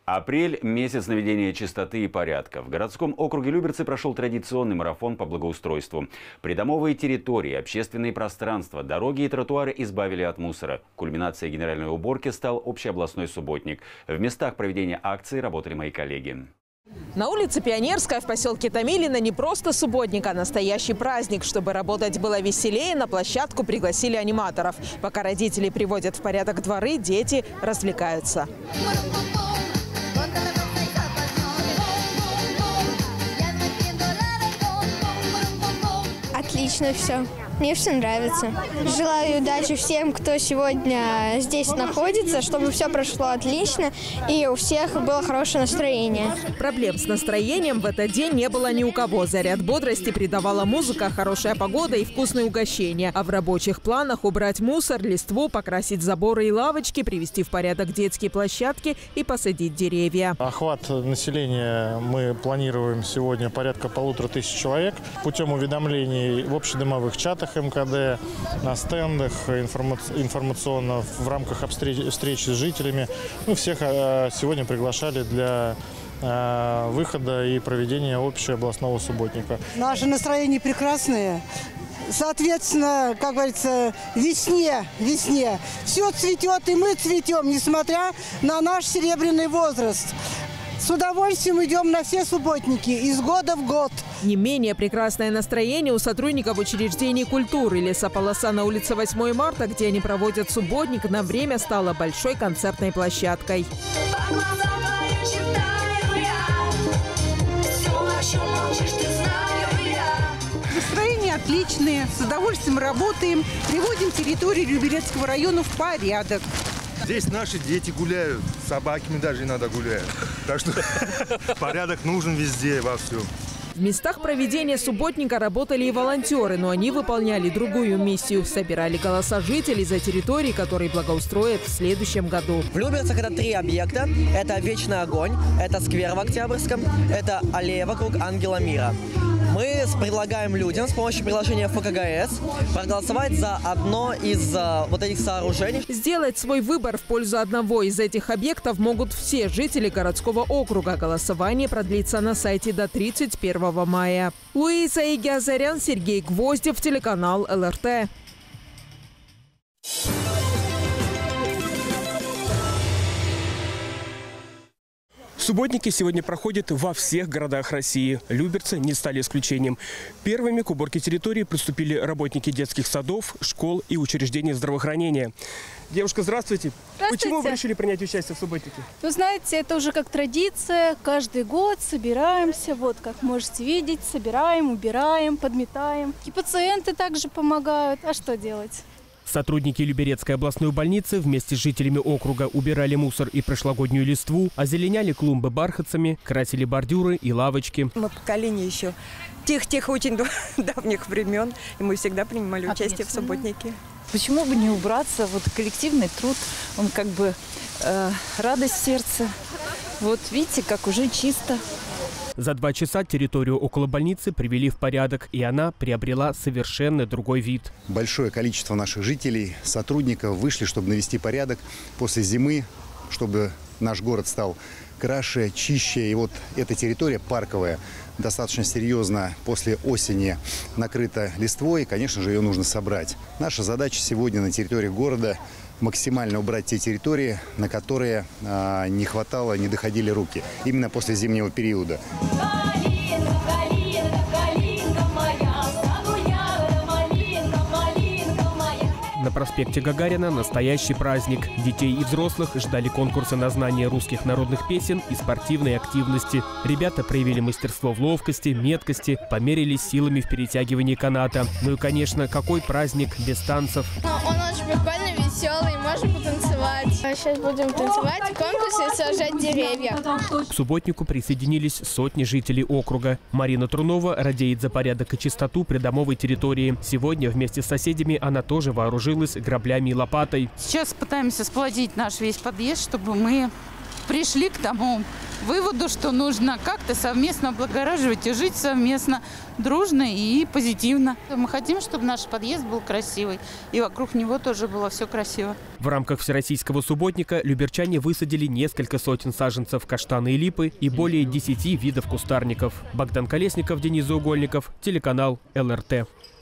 Апрель – месяц наведения чистоты и порядка. В городском округе Люберцы прошел традиционный марафон по благоустройству. Придомовые территории, общественные пространства, дороги и тротуары избавили от мусора. Кульминацией генеральной уборки стал общеобластной субботник. В местах проведения акции работали мои коллеги. На улице Пионерская в поселке Томилино не просто субботник, а настоящий праздник. Чтобы работать было веселее, на площадку пригласили аниматоров. Пока родители приводят в порядок дворы, дети развлекаются. Отлично все. Мне все нравится. Желаю удачи всем, кто сегодня здесь находится, чтобы все прошло отлично и у всех было хорошее настроение. Проблем с настроением в этот день не было ни у кого. Заряд бодрости придавала музыка, хорошая погода и вкусные угощения. А в рабочих планах убрать мусор, листву, покрасить заборы и лавочки, привести в порядок детские площадки и посадить деревья. Охват населения мы планируем сегодня порядка 1500 человек. Путем уведомлений в общедомовых чатах МКД, на стендах, информационно в рамках встречи с жителями. Мы всех сегодня приглашали для выхода и проведения общеобластного субботника. Наше настроение прекрасное. Соответственно, как говорится, весне все цветет, и мы цветем, несмотря на наш серебряный возраст. С удовольствием идем на все субботники из года в год. Не менее прекрасное настроение у сотрудников учреждений культуры. Лесополоса на улице 8 марта, где они проводят субботник, на время стала большой концертной площадкой. Настроение отличное, с удовольствием работаем, приводим территорию Люберецкого района в порядок. Здесь наши дети гуляют, с собаками даже иногда гуляют. Так что порядок нужен везде, во всем. В местах проведения субботника работали и волонтеры, но они выполняли другую миссию. Собирали голоса жителей за территории, которые благоустроят в следующем году. В Люберцах это 3 объекта. Это Вечный огонь, это сквер в Октябрьском, это аллея вокруг Ангела Мира. Мы предлагаем людям с помощью приложения ФКГС проголосовать за одно из вот этих сооружений. Сделать свой выбор в пользу одного из этих объектов могут все жители городского округа. Голосование продлится на сайте до 31 мая. Луиза Игиазарян, Сергей Гвоздев, телеканал ЛРТ. Субботники сегодня проходят во всех городах России. Люберцы не стали исключением. Первыми к уборке территории приступили работники детских садов, школ и учреждений здравоохранения. Девушка, здравствуйте. Здравствуйте. Почему вы решили принять участие в субботнике? Вы знаете, это уже как традиция. Каждый год собираемся, вот как можете видеть, собираем, убираем, подметаем. И пациенты также помогают. А что делать? Сотрудники Люберецкой областной больницы вместе с жителями округа убирали мусор и прошлогоднюю листву, озеленяли клумбы бархатцами, красили бордюры и лавочки. Мы поколение еще тех очень давних времен, и мы всегда принимали участие в субботнике. Почему бы не убраться? Вот коллективный труд, он как бы радость сердца. Вот видите, как уже чисто. За 2 часа территорию около больницы привели в порядок, и она приобрела совершенно другой вид. Большое количество наших жителей, сотрудников вышли, чтобы навести порядок после зимы, чтобы наш город стал краше, чище. И вот эта территория парковая достаточно серьезно после осени накрыта листвой, и, конечно же, ее нужно собрать. Наша задача сегодня на территории города – максимально убрать те территории, на которые не хватало, не доходили руки, именно после зимнего периода. На проспекте Гагарина настоящий праздник. Детей и взрослых ждали конкурсы на знание русских народных песен и спортивной активности. Ребята проявили мастерство в ловкости, меткости, померились силами в перетягивании каната. Ну и, конечно, какой праздник без танцев. Он очень прикольный, веселый, можем потанцевать. Сейчас будем танцевать в конкурсе и сажать деревья. К субботнику присоединились сотни жителей округа. Марина Трунова радеет за порядок и чистоту придомовой территории. Сегодня вместе с соседями она тоже вооружилась граблями и лопатой. Сейчас пытаемся сплотить наш весь подъезд, чтобы мы пришли к тому выводу, что нужно как-то совместно облагораживать и жить совместно, дружно и позитивно. Мы хотим, чтобы наш подъезд был красивый, и вокруг него тоже было все красиво. В рамках Всероссийского субботника люберчане высадили несколько сотен саженцев каштаны и липы и более 10 видов кустарников. Богдан Колесников, Денис Заугольников, телеканал ЛРТ.